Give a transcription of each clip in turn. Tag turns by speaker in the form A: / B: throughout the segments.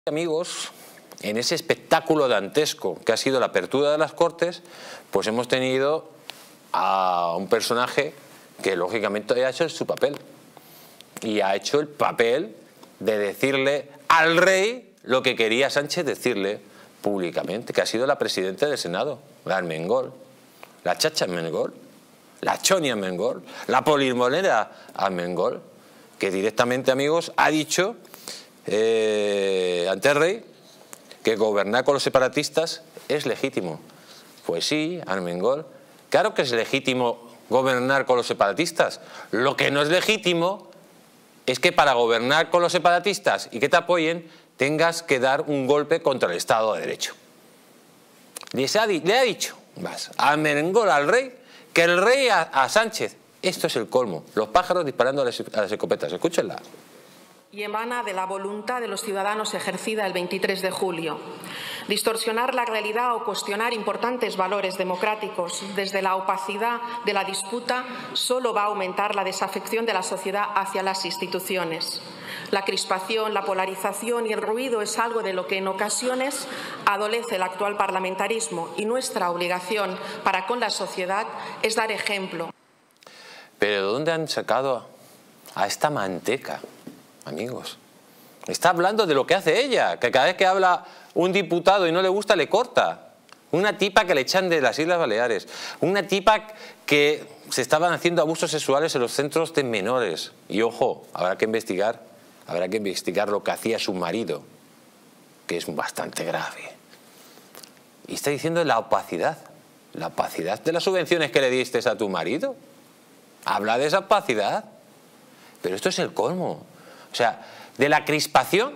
A: Amigos, en ese espectáculo dantesco que ha sido la apertura de las Cortes, pues hemos tenido a un personaje que lógicamente ha hecho su papel y ha hecho el papel de decirle al rey lo que quería Sánchez decirle públicamente, que ha sido la presidenta del Senado, la Armengol, la Chacha Armengol, la Choni Armengol, la Polimolera Armengol, que directamente, amigos, ha dicho ante el rey que gobernar con los separatistas es legítimo. Pues sí, Armengol, claro que es legítimo gobernar con los separatistas. Lo que no es legítimo es que para gobernar con los separatistas y que te apoyen tengas que dar un golpe contra el Estado de Derecho. Le ha dicho Armengol al rey que el rey a Sánchez. Esto es el colmo. Los pájaros disparando a las escopetas. Escúchenla.
B: Y emana de la voluntad de los ciudadanos ejercida el 23 de julio. Distorsionar la realidad o cuestionar importantes valores democráticos desde la opacidad de la disputa solo va a aumentar la desafección de la sociedad hacia las instituciones. La crispación, la polarización y el ruido es algo de lo que en ocasiones adolece el actual parlamentarismo y nuestra obligación para con la sociedad es dar ejemplo.
A: ¿Pero de dónde han sacado a esta manteca? Amigos, está hablando de lo que hace ella, que cada vez que habla un diputado y no le gusta le corta. Una tipa que le echan de las Islas Baleares, una tipa que se estaban haciendo abusos sexuales en los centros de menores. Y ojo, habrá que investigar lo que hacía su marido, que es bastante grave. Y está diciendo la opacidad de las subvenciones que le diste a tu marido. Habla de esa opacidad, pero esto es el colmo. O sea, de la crispación,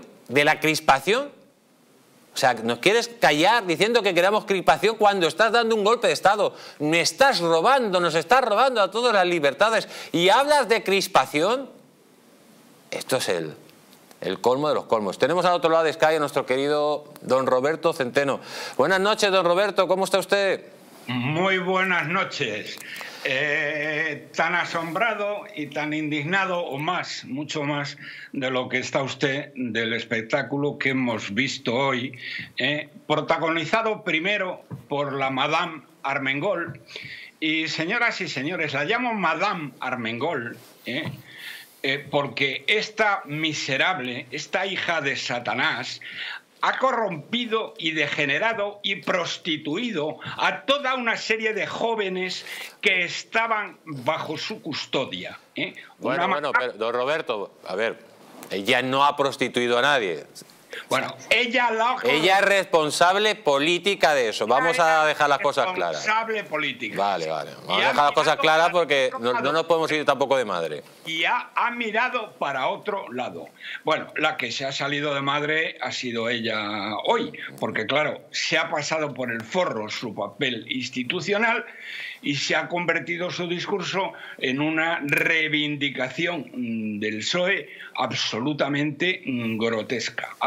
A: o sea, nos quieres callar diciendo que queremos crispación cuando estás dando un golpe de Estado. Nos estás robando a todas las libertades y hablas de crispación. Esto es el colmo de los colmos. Tenemos al otro lado de Sky a nuestro querido don Roberto Centeno. Buenas noches, don Roberto, ¿cómo está usted?
C: Muy buenas noches. Tan asombrado y tan indignado, o más, mucho más, de lo que está usted del espectáculo que hemos visto hoy, protagonizado primero por la Madame Armengol. Y señoras y señores, la llamo Madame Armengol, porque esta miserable, esta hija de Satanás, ha corrompido y degenerado y prostituido a toda una serie de jóvenes que estaban bajo su custodia.
A: Bueno, pero, don Roberto, a ver, ella no ha prostituido a nadie.
C: Bueno, ella
A: es responsable política de eso. Vamos a dejar las cosas claras.
C: Responsable política.
A: Vale. Vamos a dejar las cosas claras porque no nos podemos ir tampoco de madre.
C: Y ha mirado para otro lado. Bueno, la que se ha salido de madre ha sido ella hoy, porque claro, se ha pasado por el forro su papel institucional y se ha convertido su discurso en una reivindicación del PSOE absolutamente grotesca,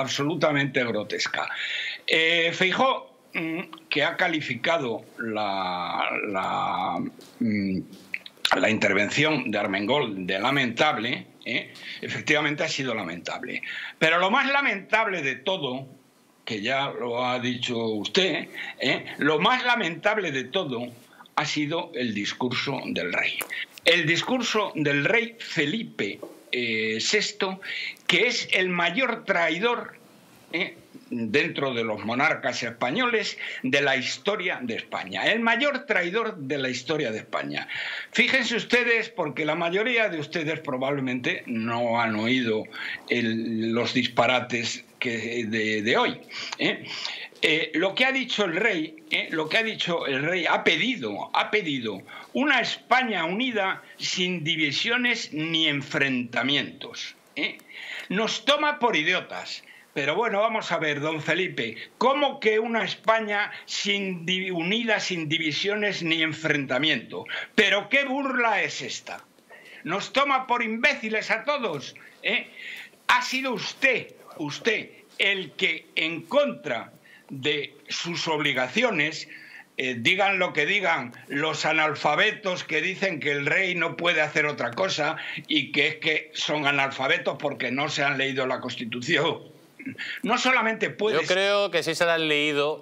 C: Feijóo, que ha calificado la intervención de Armengol de lamentable, efectivamente ha sido lamentable. Pero lo más lamentable de todo, que ya lo ha dicho usted, lo más lamentable de todo ha sido el discurso del rey. El discurso del rey Felipe VI, que es el mayor traidor dentro de los monarcas españoles de la historia de España, el mayor traidor de la historia de España. Fíjense ustedes, porque la mayoría de ustedes probablemente no han oído los disparates de hoy. Lo que ha dicho el rey, ha pedido una España unida sin divisiones ni enfrentamientos. Nos toma por idiotas. Pero bueno, vamos a ver, don Felipe, ¿cómo que una España unida sin divisiones ni enfrentamiento? ¿Pero qué burla es esta? ¿Nos toma por imbéciles a todos? Ha sido usted el que, en contra de sus obligaciones, digan lo que digan los analfabetos que dicen que el rey no puede hacer otra cosa y que es que son analfabetos porque no se han leído la Constitución, no solamente puedes...
A: Yo creo que sí se la han leído,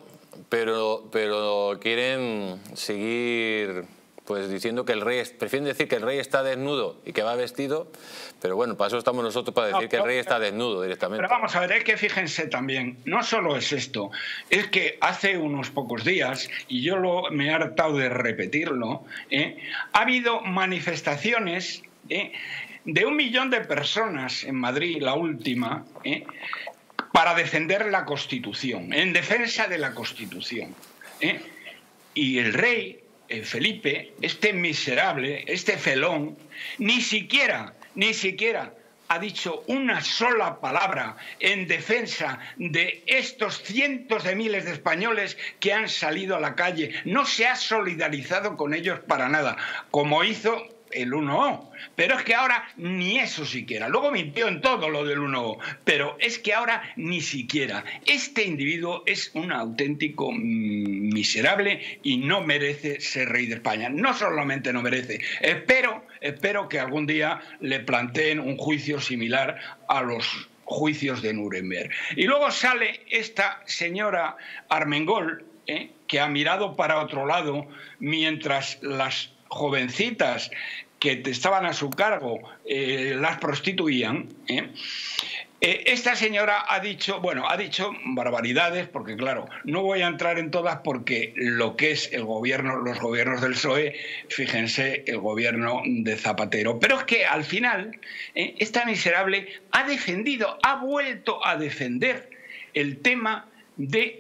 A: pero quieren seguir pues diciendo que el rey, prefieren decir que el rey está desnudo y que va vestido, pero bueno, para eso estamos nosotros, para decir que el rey está desnudo directamente.
C: Pero vamos a ver, es que fíjense también, no solo es esto, es que hace unos pocos días, y yo me he hartado de repetirlo, ha habido manifestaciones de 1 millón de personas en Madrid, la última, para defender la Constitución, en defensa de la Constitución. Y el rey, Felipe, este miserable, este felón, ni siquiera ha dicho una sola palabra en defensa de estos cientos de miles de españoles que han salido a la calle. No se ha solidarizado con ellos para nada, como hizo el 1O. Pero es que ahora ni eso siquiera. Luego mintió en todo lo del 1O, pero es que ahora ni siquiera. Este individuo es un auténtico miserable y no merece ser rey de España. No solamente no merece, espero que algún día le planteen un juicio similar a los juicios de Nuremberg. Y luego sale esta señora Armengol, que ha mirado para otro lado mientras las jovencitas que estaban a su cargo las prostituían. Esta señora ha dicho barbaridades, porque claro, no voy a entrar en todas porque lo que es el gobierno, los gobiernos del PSOE, fíjense, el gobierno de Zapatero. Pero es que al final, esta miserable ha vuelto a defender el tema de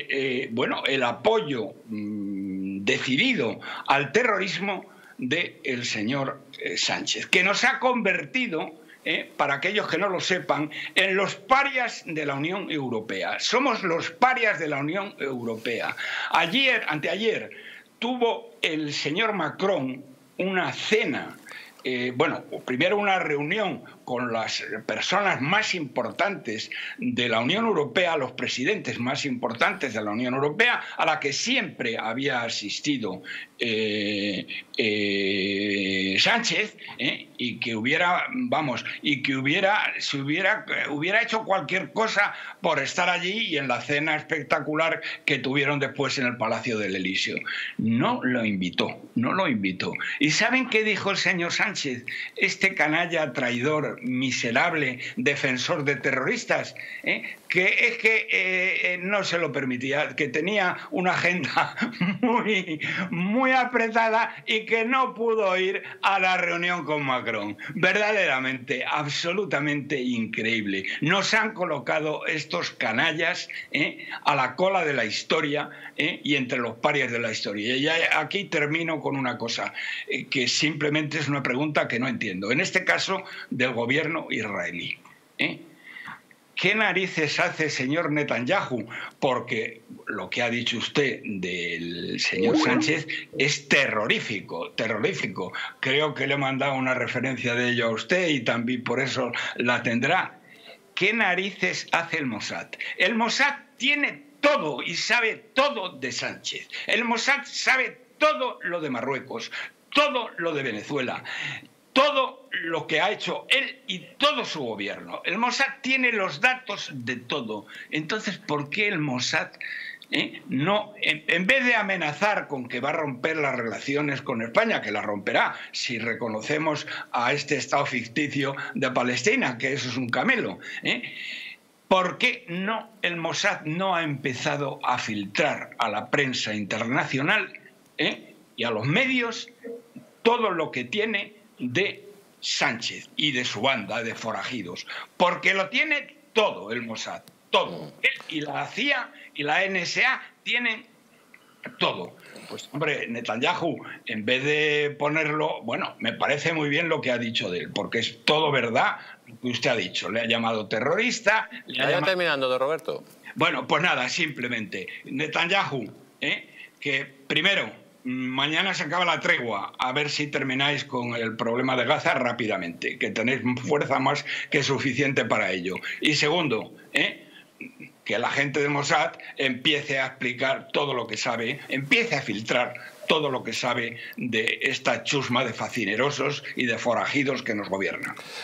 C: el apoyo decidido al terrorismo del señor Sánchez, que nos ha convertido, para aquellos que no lo sepan, en los parias de la Unión Europea. Somos los parias de la Unión Europea. Anteayer, tuvo el señor Macron una cena, primero una reunión con las personas más importantes de la Unión Europea, los presidentes más importantes de la Unión Europea, a la que siempre había asistido Sánchez, y que hubiera hecho cualquier cosa por estar allí y en la cena espectacular que tuvieron después en el Palacio del Elíseo. No lo invitó. ¿Y saben qué dijo el señor Sánchez? Este canalla traidor, miserable, defensor de terroristas, que no se lo permitía, que tenía una agenda muy apretada y que no pudo ir a la reunión con Macron. Verdaderamente, absolutamente increíble. Nos han colocado estos canallas a la cola de la historia y entre los parias de la historia. Y aquí termino con una cosa, que simplemente es una pregunta que no entiendo. En este caso, del gobierno israelí. ¿Qué narices hace señor Netanyahu? Porque lo que ha dicho usted del señor Sánchez es terrorífico. Creo que le he mandado una referencia de ello a usted y también por eso la tendrá. ¿Qué narices hace el Mossad? El Mossad tiene todo y sabe todo de Sánchez. El Mossad sabe todo lo de Marruecos, todo lo de Venezuela, todo lo que ha hecho él y todo su gobierno. El Mossad tiene los datos de todo. Entonces, ¿por qué el Mossad no, en vez de amenazar con que va a romper las relaciones con España, que las romperá si reconocemos a este Estado ficticio de Palestina, que eso es un camelo, ¿por qué no el Mossad no ha empezado a filtrar a la prensa internacional y a los medios todo lo que tiene de Sánchez y de su banda de forajidos? Porque lo tiene todo el Mossad, todo. Él y la CIA y la NSA tienen todo. Pues hombre, Netanyahu, en vez de ponerlo, me parece muy bien lo que ha dicho de él, porque es todo verdad lo que usted ha dicho. Le ha llamado terrorista.
A: Terminando, don Roberto.
C: Bueno, pues nada, simplemente Netanyahu, que primero, mañana se acaba la tregua, a ver si termináis con el problema de Gaza rápidamente, que tenéis fuerza más que suficiente para ello. Y segundo, que la gente de Mossad empiece a explicar todo lo que sabe, empiece a filtrar todo lo que sabe de esta chusma de facinerosos y de forajidos que nos gobiernan.